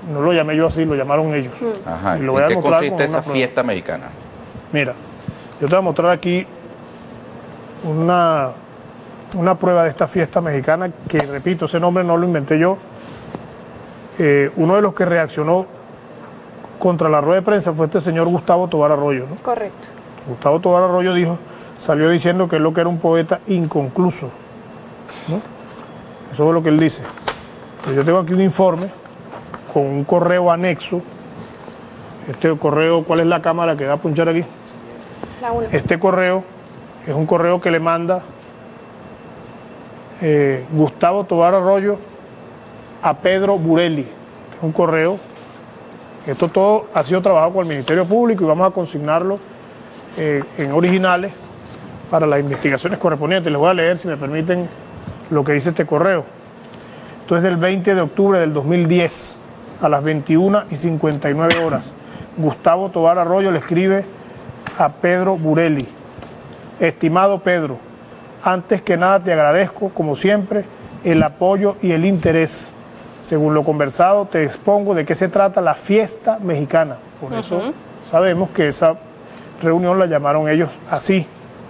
No lo llamé yo así, lo llamaron ellos. Ajá. Y lo voy a ¿En qué mostrar consiste con esa una prueba. fiesta mexicana? Mira, yo te voy a mostrar aquí una prueba de esta fiesta mexicana que, repito, ese nombre no lo inventé yo. Uno de los que reaccionó contra la rueda de prensa fue este señor Gustavo Tobar Arroyo, ¿no? Correcto. Gustavo Tobar Arroyo salió diciendo que él lo que era un poeta inconcluso, ¿no? Eso fue lo que él dice. Pero yo tengo aquí un informe con un correo anexo. Este correo, ¿cuál es la cámara que va a punchar aquí? La 1. Este correo es un correo que le manda Gustavo Tobar Arroyo a Pedro Burelli. Es un correo. Esto todo ha sido trabajado con el Ministerio Público y vamos a consignarlo en originales para las investigaciones correspondientes. Les voy a leer, si me permiten, lo que dice este correo. Esto es del 20 de octubre del 2010, a las 21:59 horas. Gustavo Tobar Arroyo le escribe a Pedro Burelli: estimado Pedro, antes que nada te agradezco, como siempre, el apoyo y el interés. Según lo conversado, te expongo de qué se trata la fiesta mexicana. Por eso sabemos que esa reunión la llamaron ellos así.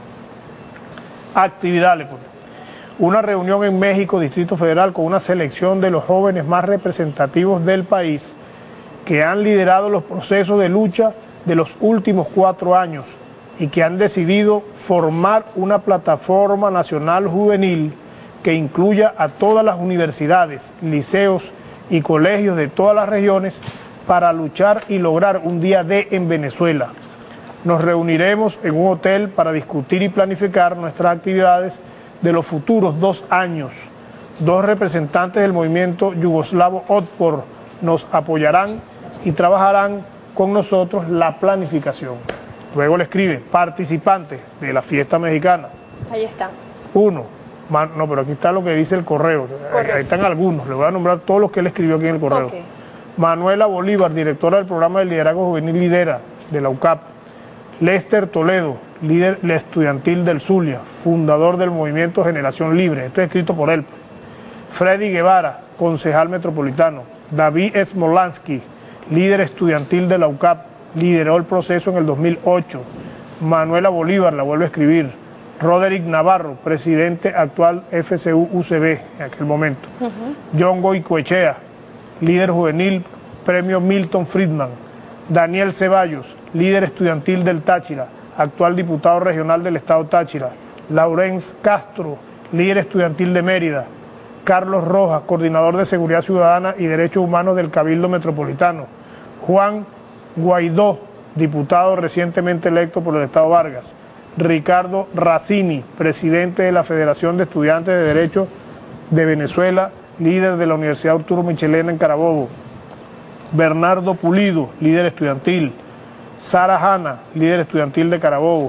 Actividades. Una reunión en México, Distrito Federal, con una selección de los jóvenes más representativos del país que han liderado los procesos de lucha de los últimos 4 años y que han decidido formar una plataforma nacional juvenil que incluya a todas las universidades, liceos y colegios de todas las regiones para luchar y lograr un día D en Venezuela. Nos reuniremos en un hotel para discutir y planificar nuestras actividades de los futuros 2 años. 2 representantes del movimiento yugoslavo Otpor nos apoyarán y trabajarán con nosotros la planificación. Luego le escribe: participantes de la fiesta mexicana. Ahí está. 1. No, pero aquí está lo que dice el correo. Ahí están algunos. Le voy a nombrar todos los que él escribió aquí en el correo. Okay. Manuela Bolívar, directora del programa de liderazgo juvenil Lidera, de la UCAP. Lester Toledo, líder estudiantil del Zulia, fundador del movimiento Generación Libre. Esto es escrito por él. Freddy Guevara, concejal metropolitano. David Smolansky, líder estudiantil de la UCAP, lideró el proceso en el 2008. Manuela Bolívar, la vuelve a escribir. Roderick Navarro, presidente actual FCU-UCB en aquel momento. John Goicoechea, líder juvenil, premio Milton Friedman. Daniel Ceballos, líder estudiantil del Táchira, actual diputado regional del estado Táchira. Laurence Castro, líder estudiantil de Mérida. Carlos Rojas, coordinador de Seguridad Ciudadana y Derechos Humanos del Cabildo Metropolitano. Juan Guaidó, diputado recientemente electo por el estado Vargas. Ricardo Racini, presidente de la Federación de Estudiantes de Derecho de Venezuela, líder de la Universidad Arturo Michelena en Carabobo. Bernardo Pulido, líder estudiantil. Sara Hanna, líder estudiantil de Carabobo.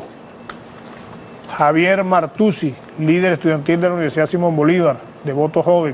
Javier Martusi, líder estudiantil de la Universidad Simón Bolívar, de voto joven.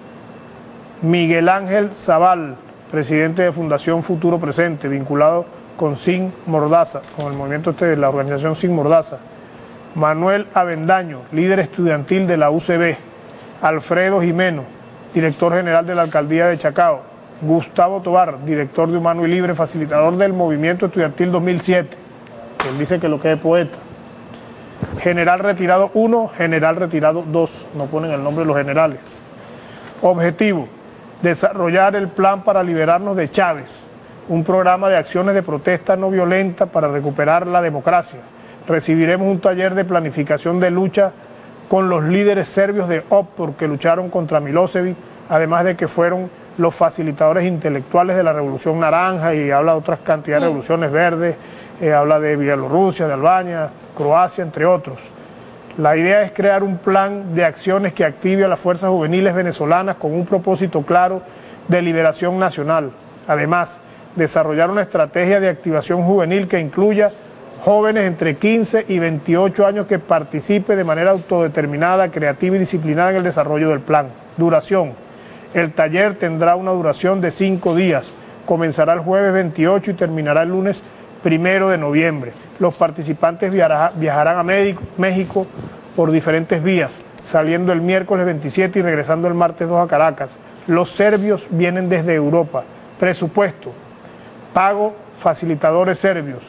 Miguel Ángel Zaval, presidente de Fundación Futuro Presente, vinculado con Sin Mordaza, con el movimiento de la organización Sin Mordaza. Manuel Avendaño, líder estudiantil de la UCB. Alfredo Jimeno, director general de la Alcaldía de Chacao. Gustavo Tobar, director de Humano y Libre, facilitador del Movimiento Estudiantil 2007. Él dice que lo que es poeta. General retirado 1, general retirado 2. No ponen el nombre de los generales. Objetivo: desarrollar el plan para liberarnos de Chávez. Un programa de acciones de protesta no violenta para recuperar la democracia. Recibiremos un taller de planificación de lucha con los líderes serbios de Otpor que lucharon contra Milosevic, además de que fueron los facilitadores intelectuales de la Revolución Naranja, y habla de otras cantidades de revoluciones verdes, habla de Bielorrusia, de Albania, Croacia, entre otros. La idea es crear un plan de acciones que active a las fuerzas juveniles venezolanas con un propósito claro de liberación nacional. Además, desarrollar una estrategia de activación juvenil que incluya jóvenes entre 15 y 28 años que participe de manera autodeterminada, creativa y disciplinada en el desarrollo del plan. Duración: el taller tendrá una duración de 5 días. Comenzará el jueves 28 y terminará el lunes 1 de noviembre. Los participantes viajarán a México por diferentes vías, saliendo el miércoles 27 y regresando el martes 2 a Caracas. Los serbios vienen desde Europa. Presupuesto. Pago facilitadores serbios,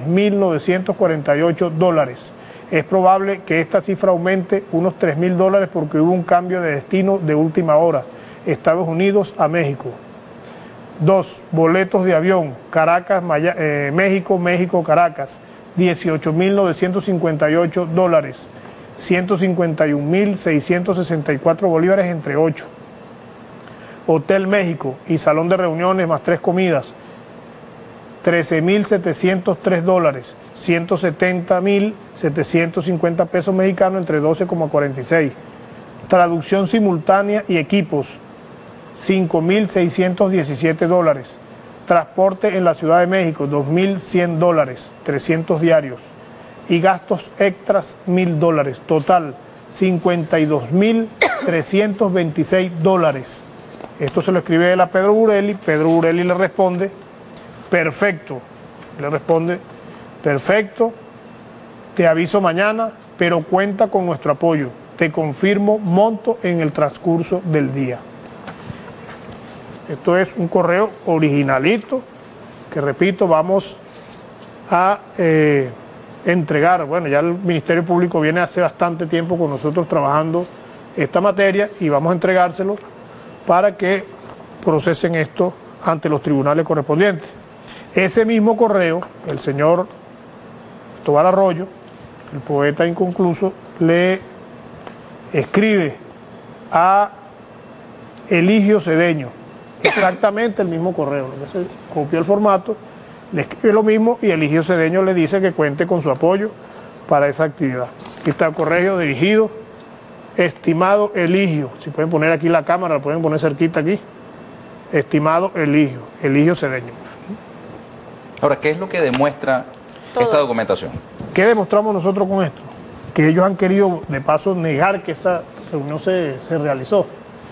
$10.948. Es probable que esta cifra aumente unos $3.000 porque hubo un cambio de destino de última hora, Estados Unidos a México. 2. Boletos de avión, Caracas, México, México, Caracas, $18.958, 151.664 bolívares entre 8. Hotel México y salón de reuniones más 3 comidas, $13.703, 170.750 pesos mexicanos entre 12,46. Traducción simultánea y equipos, $5.617. Transporte en la Ciudad de México, $2.100, 300 diarios. Y gastos extras, $1.000. Total, $52.326. Esto se lo escribe él a Pedro Burelli. Pedro Burelli le responde, perfecto. Le responde, perfecto, te aviso mañana, pero cuenta con nuestro apoyo. Te confirmo monto en el transcurso del día. Esto es un correo originalito que, repito, vamos a entregar. Bueno, ya el Ministerio Público viene hace bastante tiempo con nosotros trabajando esta materia y vamos a entregárselo para que procesen esto ante los tribunales correspondientes. Ese mismo correo, el señor Tobar Arroyo, el poeta inconcluso, le escribe a Eligio Cedeño, exactamente el mismo correo, lo que se copió el formato, le escribe lo mismo y Eligio Cedeño le dice que cuente con su apoyo para esa actividad. Aquí está el correo dirigido, estimado Eligio, si pueden poner aquí la cámara, la pueden poner cerquita aquí, estimado Eligio Cedeño. Ahora, ¿qué es lo que demuestra esta documentación? ¿Qué demostramos nosotros con esto? Que ellos han querido, de paso, negar que esa reunión se realizó.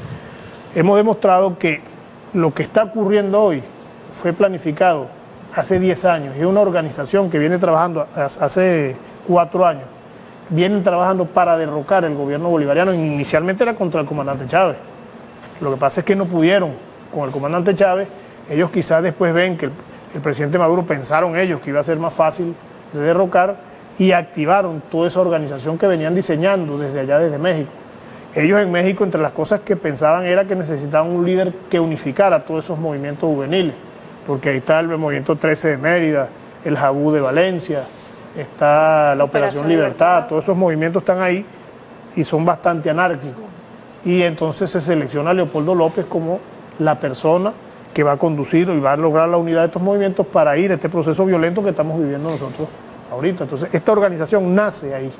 Hemos demostrado que lo que está ocurriendo hoy fue planificado hace 10 años y es una organización que viene trabajando hace 4 años. Vienen trabajando para derrocar el gobierno bolivariano. Inicialmente era contra el comandante Chávez. Lo que pasa es que no pudieron con el comandante Chávez. Ellos quizás después ven que el presidente Maduro, pensaron ellos que iba a ser más fácil de derrocar y activaron toda esa organización que venían diseñando desde allá, desde México. Ellos en México, entre las cosas que pensaban era que necesitaban un líder que unificara todos esos movimientos juveniles, porque ahí está el movimiento 13 de Mérida, el Jabú de Valencia, está la Operación Libertad, todos esos movimientos están ahí y son bastante anárquicos. Y entonces se selecciona a Leopoldo López como la persona que va a conducir y va a lograr la unidad de estos movimientos para ir a este proceso violento que estamos viviendo nosotros ahorita. Entonces, esta organización nace ahí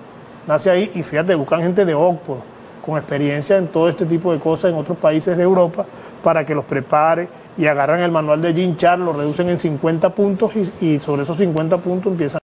y fíjate, buscan gente de Oxford, con experiencia en todo este tipo de cosas en otros países de Europa, para que los prepare y agarran el manual de Jean Charles, lo reducen en 50 puntos y sobre esos 50 puntos empiezan